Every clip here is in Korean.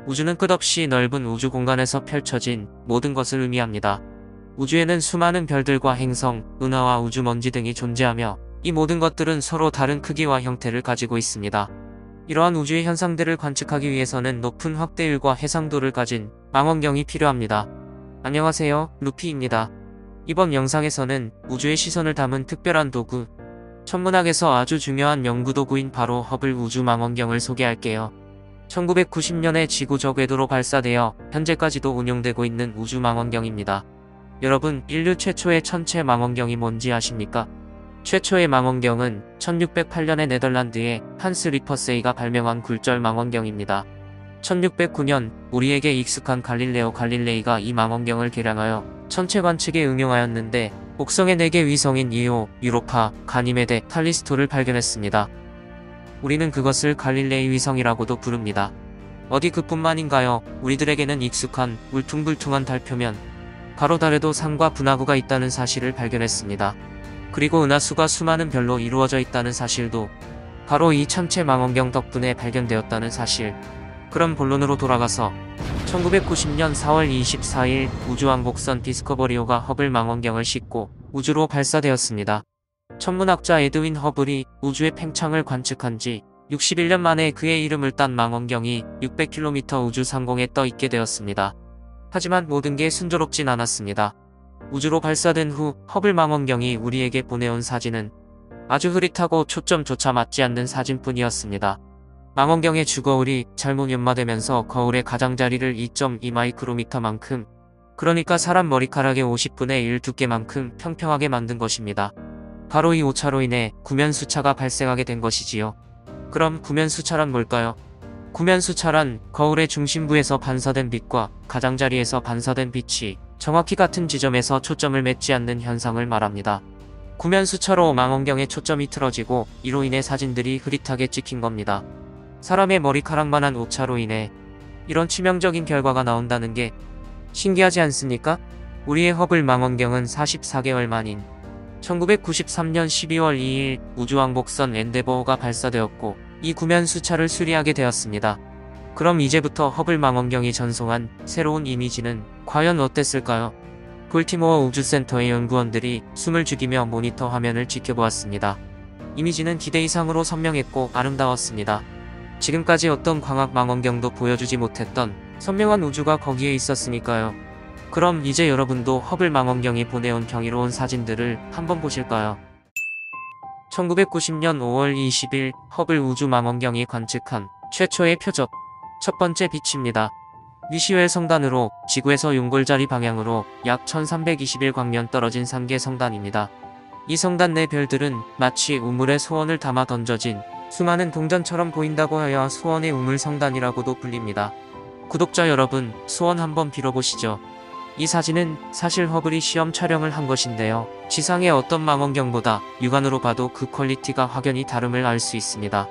우주는 끝없이 넓은 우주 공간에서 펼쳐진 모든 것을 의미합니다. 우주에는 수많은 별들과 행성, 은하와 우주먼지 등이 존재하며 이 모든 것들은 서로 다른 크기와 형태를 가지고 있습니다. 이러한 우주의 현상들을 관측하기 위해서는 높은 확대율과 해상도를 가진 망원경이 필요합니다. 안녕하세요, 루피입니다. 이번 영상에서는 우주의 시선을 담은 특별한 도구, 천문학에서 아주 중요한 연구도구인 바로 허블 우주망원경을 소개할게요. 1990년에 지구적 궤도로 발사되어 현재까지도 운용되고 있는 우주망원경입니다. 여러분, 인류 최초의 천체 망원경이 뭔지 아십니까? 최초의 망원경은 1608년에 네덜란드의 한스 리퍼세이가 발명한 굴절 망원경입니다. 1609년 우리에게 익숙한 갈릴레오 갈릴레이가 이 망원경을 개량하여 천체 관측에 응용하였는데 목성의 4개 위성인 이오, 유로파, 가니메데, 칼리스토를 발견했습니다. 우리는 그것을 갈릴레이 위성이라고도 부릅니다. 어디 그뿐만인가요? 우리들에게는 익숙한 울퉁불퉁한 달표면 바로 달에도 상과 분화구가 있다는 사실을 발견했습니다. 그리고 은하수가 수많은 별로 이루어져 있다는 사실도 바로 이 천체 망원경 덕분에 발견되었다는 사실. 그럼 본론으로 돌아가서 1990년 4월 24일 우주왕복선 디스커버리호가 허블 망원경을 싣고 우주로 발사되었습니다. 천문학자 에드윈 허블이 우주의 팽창을 관측한 지 61년 만에 그의 이름을 딴 망원경이 600km 우주 상공에 떠 있게 되었습니다. 하지만 모든 게 순조롭진 않았습니다. 우주로 발사된 후 허블 망원경이 우리에게 보내온 사진은 아주 흐릿하고 초점조차 맞지 않는 사진뿐이었습니다. 망원경의 주거울이 잘못 연마되면서 거울의 가장자리를 2.2 마이크로미터만큼, 그러니까 사람 머리카락의 50분의 1 두께만큼 평평하게 만든 것입니다. 바로 이 오차로 인해 구면수차가 발생하게 된 것이지요. 그럼 구면수차란 뭘까요? 구면수차란 거울의 중심부에서 반사된 빛과 가장자리에서 반사된 빛이 정확히 같은 지점에서 초점을 맺지 않는 현상을 말합니다. 구면수차로 망원경의 초점이 틀어지고 이로 인해 사진들이 흐릿하게 찍힌 겁니다. 사람의 머리카락만한 오차로 인해 이런 치명적인 결과가 나온다는 게 신기하지 않습니까? 우리의 허블 망원경은 44개월 만인 1993년 12월 2일 우주왕복선 엔데버호가 발사되었고 이 구면수차를 수리하게 되었습니다. 그럼 이제부터 허블 망원경이 전송한 새로운 이미지는 과연 어땠을까요? 볼티모어 우주센터의 연구원들이 숨을 죽이며 모니터 화면을 지켜보았습니다. 이미지는 기대 이상으로 선명했고 아름다웠습니다. 지금까지 어떤 광학 망원경도 보여주지 못했던 선명한 우주가 거기에 있었으니까요. 그럼 이제 여러분도 허블 망원경이 보내온 경이로운 사진들을 한번 보실까요? 1990년 5월 20일 허블 우주망원경이 관측한 최초의 표적. 첫 번째 빛입니다. 위시웰 성단으로 지구에서 용골자리 방향으로 약 1321광년 떨어진 3개 성단입니다. 이 성단 내 별들은 마치 우물에 소원을 담아 던져진 수많은 동전처럼 보인다고 하여 소원의 우물 성단이라고도 불립니다. 구독자 여러분, 소원 한번 빌어보시죠. 이 사진은 사실 허블이 시험 촬영을 한 것인데요. 지상의 어떤 망원경보다 육안으로 봐도 그 퀄리티가 확연히 다름을 알 수 있습니다.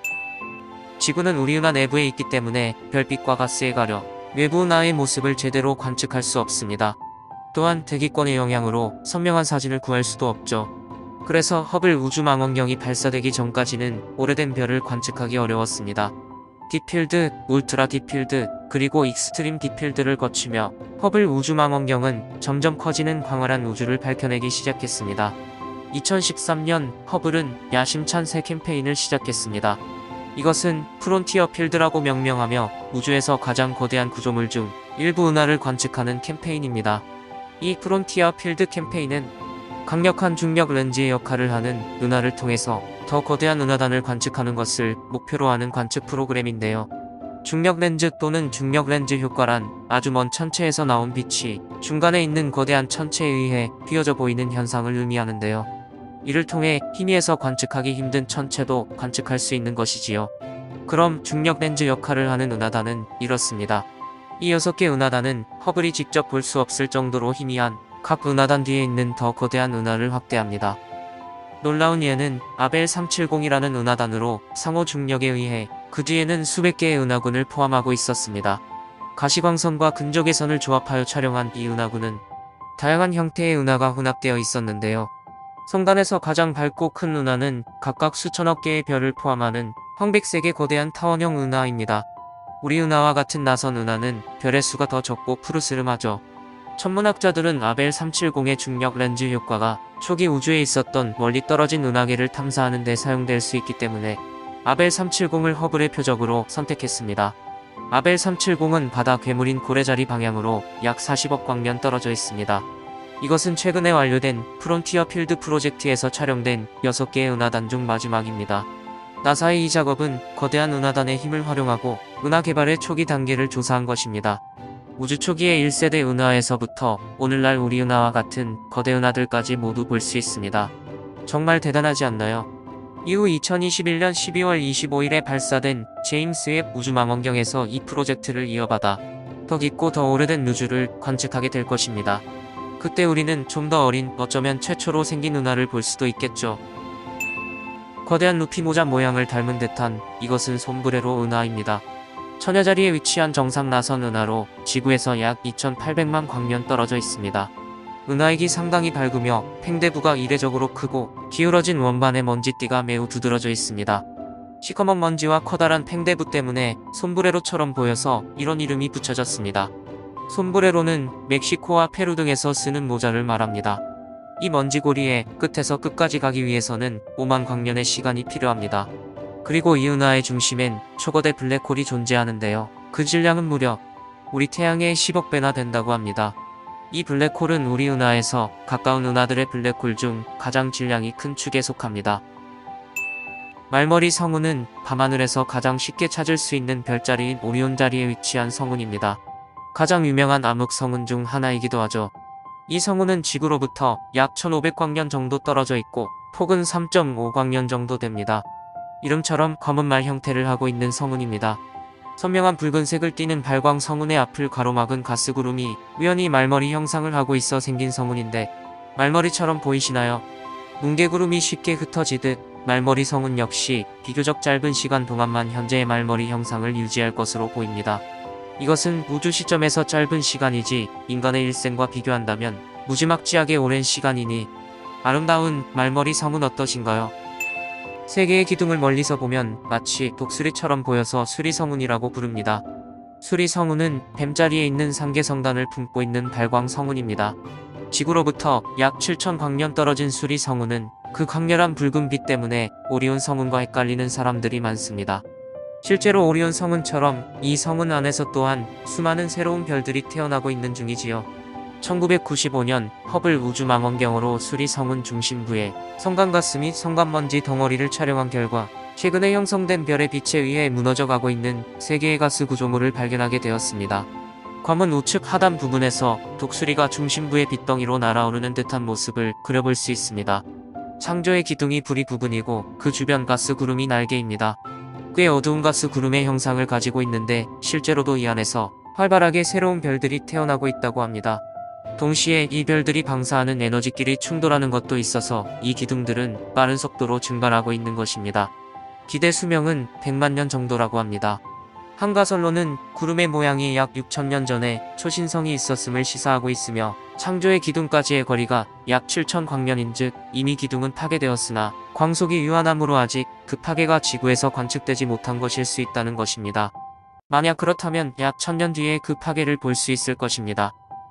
지구는 우리 은하 내부에 있기 때문에 별빛과 가스에 가려 외부 은하의 모습을 제대로 관측할 수 없습니다. 또한 대기권의 영향으로 선명한 사진을 구할 수도 없죠. 그래서 허블 우주망원경이 발사되기 전까지는 오래된 별을 관측하기 어려웠습니다. 딥필드, 울트라 딥필드, 그리고 익스트림 딥필드를 거치며 허블 우주망원경은 점점 커지는 광활한 우주를 밝혀내기 시작했습니다. 2013년 허블은 야심찬 새 캠페인을 시작했습니다. 이것은 프론티어 필드라고 명명하며 우주에서 가장 거대한 구조물 중 일부 은하를 관측하는 캠페인입니다. 이 프론티어 필드 캠페인은 강력한 중력 렌즈의 역할을 하는 은하를 통해서 더 거대한 은하단을 관측하는 것을 목표로 하는 관측 프로그램인데요. 중력 렌즈 또는 중력 렌즈 효과란 아주 먼 천체에서 나온 빛이 중간에 있는 거대한 천체에 의해 휘어져 보이는 현상을 의미하는데요. 이를 통해 희미해서 관측하기 힘든 천체도 관측할 수 있는 것이지요. 그럼 중력 렌즈 역할을 하는 은하단은 이렇습니다. 이 6개 은하단은 허블이 직접 볼 수 없을 정도로 희미한 각 은하단 뒤에 있는 더 거대한 은하를 확대합니다. 놀라운 예는 아벨 370이라는 은하단으로 상호 중력에 의해 그 뒤에는 수백 개의 은하군을 포함하고 있었습니다. 가시광선과 근적외선을 조합하여 촬영한 이 은하군은 다양한 형태의 은하가 혼합되어 있었는데요. 성단에서 가장 밝고 큰 은하는 각각 수천억 개의 별을 포함하는 황백색의 거대한 타원형 은하입니다. 우리 은하와 같은 나선 은하는 별의 수가 더 적고 푸르스름하죠. 천문학자들은 아벨 370의 중력 렌즈 효과가 초기 우주에 있었던 멀리 떨어진 은하계를 탐사하는 데 사용될 수 있기 때문에 아벨 370을 허블의 표적으로 선택했습니다. 아벨 370은 바다 괴물인 고래자리 방향으로 약 40억 광년 떨어져 있습니다. 이것은 최근에 완료된 프론티어 필드 프로젝트에서 촬영된 6개의 은하단 중 마지막입니다. 나사의 이 작업은 거대한 은하단의 힘을 활용하고 은하 개발의 초기 단계를 조사한 것입니다. 우주 초기의 1세대 은하에서부터 오늘날 우리 은하와 같은 거대 은하들까지 모두 볼 수 있습니다. 정말 대단하지 않나요? 이후 2021년 12월 25일에 발사된 제임스 웹 우주망원경에서 이 프로젝트를 이어받아 더 깊고 더 오래된 우주를 관측하게 될 것입니다. 그때 우리는 좀 더 어린, 어쩌면 최초로 생긴 은하를 볼 수도 있겠죠. 거대한 루피 모자 모양을 닮은 듯한 이것은 솜브레로 은하입니다. 처녀자리에 위치한 정상 나선 은하로 지구에서 약 2800만 광년 떨어져 있습니다. 은하액이 상당히 밝으며 팽대부가 이례적으로 크고 기울어진 원반의 먼지띠가 매우 두드러져 있습니다. 시커먼 먼지와 커다란 팽대부 때문에 솜브레로처럼 보여서 이런 이름이 붙여졌습니다. 솜브레로는 멕시코와 페루 등에서 쓰는 모자를 말합니다. 이 먼지고리의 끝에서 끝까지 가기 위해서는 5만 광년의 시간이 필요합니다. 그리고 이 은하의 중심엔 초거대 블랙홀이 존재하는데요. 그 질량은 무려 우리 태양의 10억 배나 된다고 합니다. 이 블랙홀은 우리 은하에서 가까운 은하들의 블랙홀 중 가장 질량이 큰 축에 속합니다. 말머리 성운은 밤하늘에서 가장 쉽게 찾을 수 있는 별자리인 오리온 자리에 위치한 성운입니다. 가장 유명한 암흑 성운 중 하나이기도 하죠. 이 성운은 지구로부터 약 1500광년 정도 떨어져 있고 폭은 3.5광년 정도 됩니다. 이름처럼 검은 말 형태를 하고 있는 성운입니다. 선명한 붉은색을 띠는 발광 성운의 앞을 가로막은 가스구름이 우연히 말머리 형상을 하고 있어 생긴 성운인데 말머리처럼 보이시나요? 뭉게구름이 쉽게 흩어지듯 말머리 성운 역시 비교적 짧은 시간 동안만 현재의 말머리 형상을 유지할 것으로 보입니다. 이것은 우주 시점에서 짧은 시간이지 인간의 일생과 비교한다면 무지막지하게 오랜 시간이니 아름다운 말머리 성운 어떠신가요? 세 개의 기둥을 멀리서 보면 마치 독수리처럼 보여서 수리성운이라고 부릅니다. 수리성운은 뱀자리에 있는 상계성단을 품고 있는 발광 성운입니다. 지구로부터 약 7,000광년 떨어진 수리성운은 그 강렬한 붉은 빛 때문에 오리온 성운과 헷갈리는 사람들이 많습니다. 실제로 오리온 성운처럼 이 성운 안에서 또한 수많은 새로운 별들이 태어나고 있는 중이지요. 1995년 허블 우주망원경으로 수리성운 중심부에 성간가스 및 성간먼지 덩어리를 촬영한 결과 최근에 형성된 별의 빛에 의해 무너져가고 있는 3개의 가스 구조물을 발견하게 되었습니다. 검은 우측 하단 부분에서 독수리가 중심부의 빛덩이로 날아오르는 듯한 모습을 그려볼 수 있습니다. 창조의 기둥이 불이 부분이고 그 주변 가스 구름이 날개입니다. 꽤 어두운 가스 구름의 형상을 가지고 있는데 실제로도 이 안에서 활발하게 새로운 별들이 태어나고 있다고 합니다. 동시에 이 별들이 방사하는 에너지끼리 충돌하는 것도 있어서 이 기둥들은 빠른 속도로 증발하고 있는 것입니다. 기대 수명은 100만 년 정도라고 합니다. 한 가설로는 구름의 모양이 약 6,000년 전에 초신성이 있었음을 시사하고 있으며 창조의 기둥까지의 거리가 약 7,000광년인즉 이미 기둥은 파괴되었으나 광속이 유한함으로 아직 그 파괴가 지구에서 관측되지 못한 것일 수 있다는 것입니다. 만약 그렇다면 약 1000년 뒤에 그 파괴를 볼 수 있을 것입니다.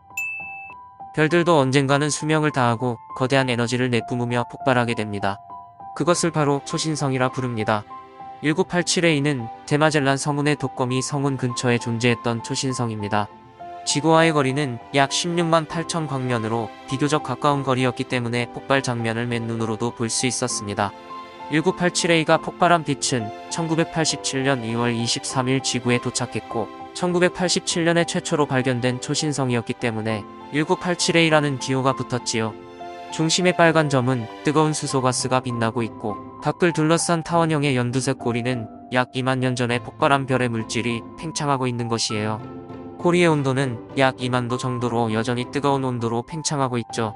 별들도 언젠가는 수명을 다하고 거대한 에너지를 내뿜으며 폭발하게 됩니다. 그것을 바로 초신성이라 부릅니다. 1987A는 대마젤란 성운의 독거미 성운 근처에 존재했던 초신성입니다. 지구와의 거리는 약 16만 8천 광년으로 비교적 가까운 거리였기 때문에 폭발 장면을 맨눈으로도 볼 수 있었습니다. 1987A가 폭발한 빛은 1987년 2월 23일 지구에 도착했고 1987년에 최초로 발견된 초신성이었기 때문에 1987A라는 기호가 붙었지요. 중심의 빨간 점은 뜨거운 수소가스가 빛나고 있고 밖을 둘러싼 타원형의 연두색 고리는 약 2만 년 전에 폭발한 별의 물질이 팽창하고 있는 것이에요. 고리의 온도는 약 2만 도 정도로 여전히 뜨거운 온도로 팽창하고 있죠.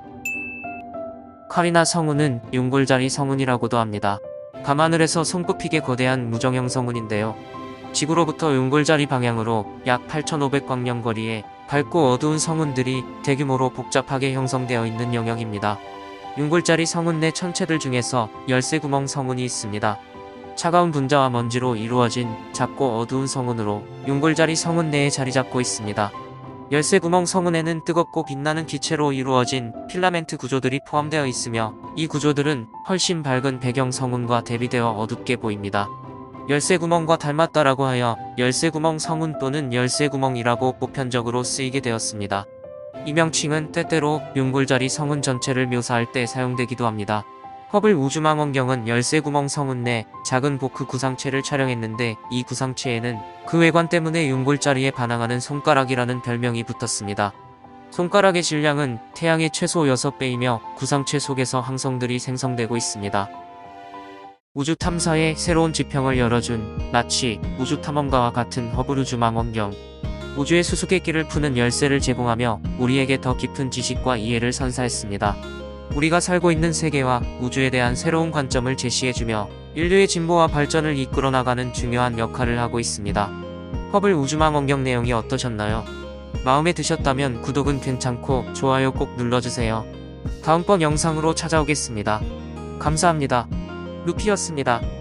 카리나 성운은 용골자리 성운이라고도 합니다. 밤하늘에서 손꼽히게 거대한 무정형 성운인데요. 지구로부터 용골자리 방향으로 약 8,500광년 거리에 밝고 어두운 성운들이 대규모로 복잡하게 형성되어 있는 영역입니다. 용골자리 성운 내 천체들 중에서 열쇠구멍 성운이 있습니다. 차가운 분자와 먼지로 이루어진 작고 어두운 성운으로 용골자리 성운 내에 자리 잡고 있습니다. 열쇠구멍 성운에는 뜨겁고 빛나는 기체로 이루어진 필라멘트 구조들이 포함되어 있으며 이 구조들은 훨씬 밝은 배경 성운과 대비되어 어둡게 보입니다. 열쇠구멍과 닮았다라고 하여 열쇠구멍 성운 또는 열쇠구멍이라고 보편적으로 쓰이게 되었습니다. 이 명칭은 때때로 용골자리 성운 전체를 묘사할 때 사용되기도 합니다. 허블 우주망원경은 열쇠구멍 성운 내 작은 보크 구상체를 촬영했는데 이 구상체에는 그 외관 때문에 용골자리에 반항하는 손가락이라는 별명이 붙었습니다. 손가락의 질량은 태양의 최소 6배이며 구상체 속에서 항성들이 생성되고 있습니다. 우주 탐사에 새로운 지평을 열어준 마치 우주 탐험가와 같은 허블 우주망원경. 우주의 수수께끼를 푸는 열쇠를 제공하며 우리에게 더 깊은 지식과 이해를 선사했습니다. 우리가 살고 있는 세계와 우주에 대한 새로운 관점을 제시해주며 인류의 진보와 발전을 이끌어 나가는 중요한 역할을 하고 있습니다. 허블 우주망원경 내용이 어떠셨나요? 마음에 드셨다면 구독은 괜찮고 좋아요 꼭 눌러주세요. 다음번 영상으로 찾아오겠습니다. 감사합니다. 루피였습니다.